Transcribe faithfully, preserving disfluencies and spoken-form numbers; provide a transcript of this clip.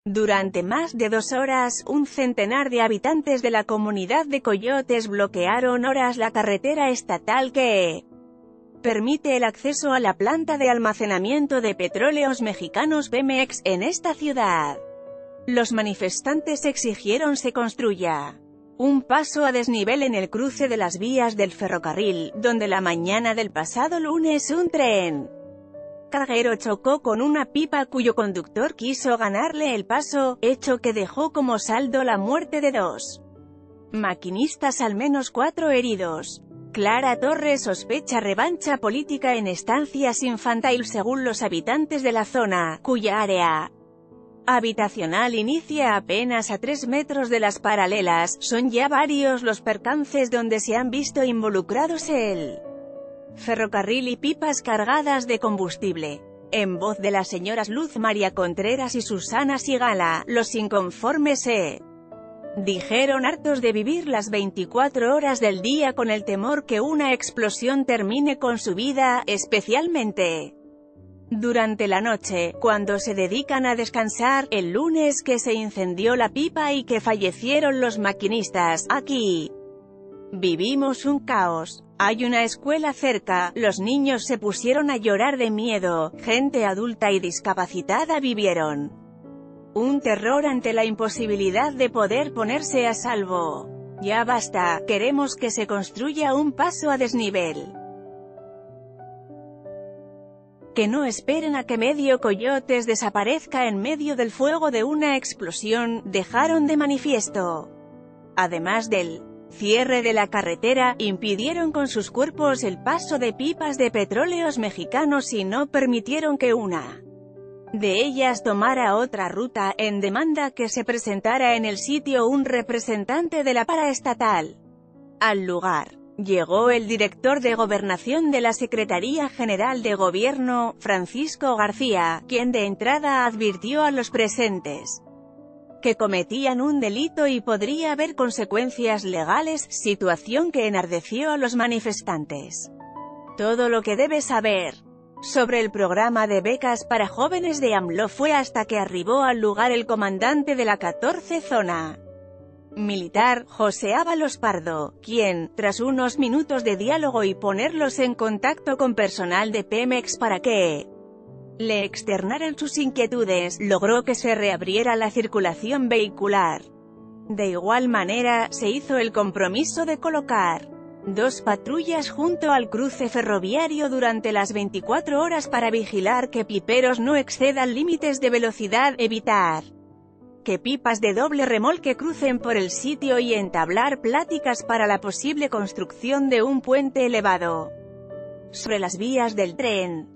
Durante más de dos horas, un centenar de habitantes de la comunidad de Coyotes bloquearon horas la carretera estatal que permite el acceso a la planta de almacenamiento de petróleos mexicanos Pemex en esta ciudad. Los manifestantes exigieron se construya un paso a desnivel en el cruce de las vías del ferrocarril, donde la mañana del pasado lunes un tren carguero chocó con una pipa cuyo conductor quiso ganarle el paso, hecho que dejó como saldo la muerte de dos maquinistas, al menos cuatro heridos. Clara Torres sospecha revancha política en estancias infantil según los habitantes de la zona, cuya área habitacional inicia apenas a tres metros de las paralelas. Son ya varios los percances donde se han visto involucrados el ferrocarril y pipas cargadas de combustible. En voz de las señoras Luz María Contreras y Susana Sigala, los inconformes se dijeron hartos de vivir las veinticuatro horas del día con el temor que una explosión termine con su vida, especialmente durante la noche, cuando se dedican a descansar. El lunes que se incendió la pipa y que fallecieron los maquinistas, aquí vivimos un caos. Hay una escuela cerca, los niños se pusieron a llorar de miedo, gente adulta y discapacitada vivieron un terror ante la imposibilidad de poder ponerse a salvo. Ya basta, queremos que se construya un paso a desnivel. Que no esperen a que medio Coyotes desaparezca en medio del fuego de una explosión, dejaron de manifiesto. Además del cierre de la carretera, impidieron con sus cuerpos el paso de pipas de petróleos mexicanos y no permitieron que una de ellas tomara otra ruta. En demanda que se presentara en el sitio un representante de la paraestatal. Al lugar llegó el director de Gobernación de la Secretaría General de Gobierno, Francisco García, quien de entrada advirtió a los presentes que cometían un delito y podría haber consecuencias legales, situación que enardeció a los manifestantes. Todo lo que debes saber sobre el programa de becas para jóvenes de AMLO fue hasta que arribó al lugar el comandante de la catorce Zona Militar, José Ábalos Pardo, quien, tras unos minutos de diálogo y ponerlos en contacto con personal de Pemex para que le externaran sus inquietudes, logró que se reabriera la circulación vehicular. De igual manera, se hizo el compromiso de colocar dos patrullas junto al cruce ferroviario durante las veinticuatro horas para vigilar que piperos no excedan límites de velocidad, evitar que pipas de doble remolque crucen por el sitio y entablar pláticas para la posible construcción de un puente elevado sobre las vías del tren.